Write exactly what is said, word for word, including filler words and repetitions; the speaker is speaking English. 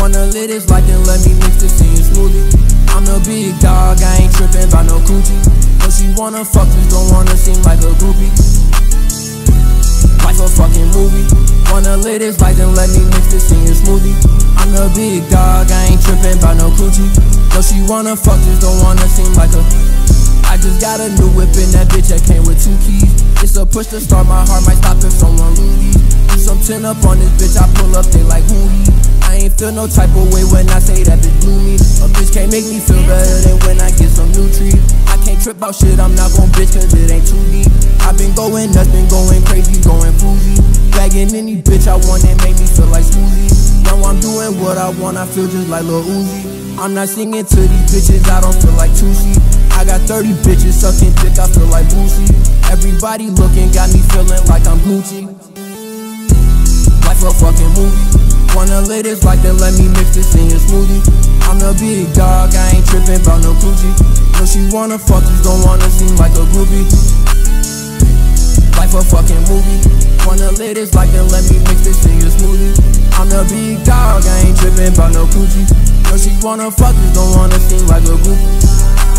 Wanna live this life, then let me mix this in your smoothie. I'm the big dog, I ain't trippin' by no Coochie. But she wanna fuck, just don't wanna seem like a groupie. Life a fucking movie. Wanna live this life, then let me mix this in your smoothie. I'm the big dog, I ain't trippin' by no Coochie. But she wanna fuck, just don't wanna seem like a. I just got a new whip in that bitch that came with two keys. It's a push to start, my heart might stop if someone rudy. Do some ten up on this bitch, I pull up, they like who he. I ain't feel no type of way when I say that bitch blew me. A bitch can't make me feel better than when I get some new trees. I can't trip out shit, I'm not gon' bitch cause it ain't too deep. I been going nuts, been going crazy, going foozy. Bagging any bitch I want that make me feel like Smoothie. Now I'm doing what I want, I feel just like Lil Uzi. I'm not singing to these bitches, I don't feel like Coochie. I got thirty bitches sucking dick, I feel like Boosie. Everybody looking, got me feeling like I'm Gucci. Life a fucking movie. Wanna live this life, then let me mix this in your smoothie. I'm the big dog, I ain't trippin' about no Coochie. No, she wanna fuck, just don't wanna seem like a groupie. Life a fucking movie. Wanna live this life, then let me mix this in your smoothie. I'm the big dog, I ain't trippin' about no Coochie. No, she wanna fuck, just don't wanna seem like a groupie.